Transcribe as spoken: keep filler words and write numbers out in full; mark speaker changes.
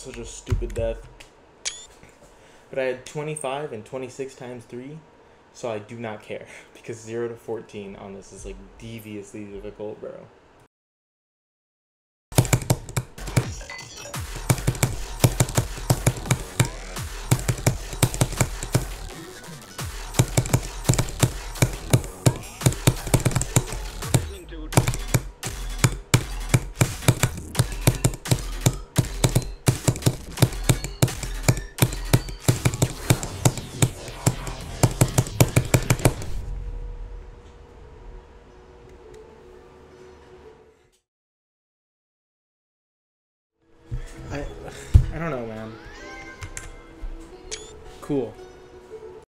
Speaker 1: such a stupid death. But I had twenty-five and twenty-six times three, so I do not care. Because zero to fourteen on this is like deviously difficult, bro. I, I don't know, man. Cool.